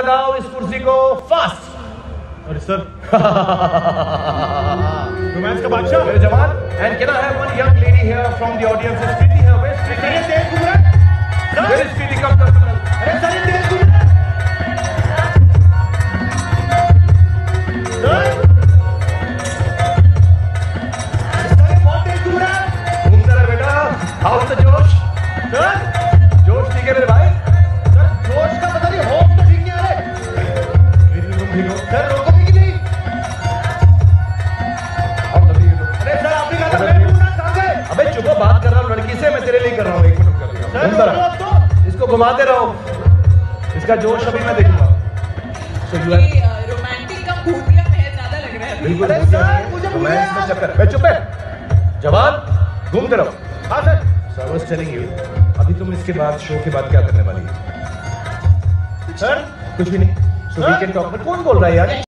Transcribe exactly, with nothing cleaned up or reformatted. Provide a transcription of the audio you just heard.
लगाओ इस कुर्सी को फास्ट। अरे सर रोमांस का बादशाह मेरे जवान, and can I have one young lady here from the audience? Is Preeti here? Where's Preeti? Sir ये तेज घूम रहा है। Where is Preeti? Come, come, come. अरे सर ये तेज घूम रहा है। सर सर ये बहुत तेज घूम रहा है। घूमता रहे बेटा। How's the जोश? सर जोश ठीक है मेरे भाई? सर जोश का पता नहीं, होश तो ठीक नहीं आ रहे। तुम ठीक हो? सर रोकोगे कि नहीं? अब अभी ये लो। अरे सर आपने कहा था मैं घूमना कहाँ गए? अबे चुप हो, बात कर रहा हूँ लड़की से, मैं तेरे लिए कर रहा हूँ। एक मिनट कर रहा हूँ। सर घूमता रोको रहा। अब तो। इसको घुमाते रहो, इसका जोश अभी मैं देखूंगा। So you have- ये रोमांटिक का भूतिया महल ज्यादा लग रहा है। बिल्कुल अरे भूतिया सर, नहीं है, मुझे रोमांस भूतिया- में चक्कर। बे चुप है जवान, घूमते रहो। हाँ sir. So I was telling you, अभी तुम इसके बाद शो के बाद क्या करने वाली है? सर कुछ भी नहीं। So we हाँ? can talk. कौन बोल रहा है यार?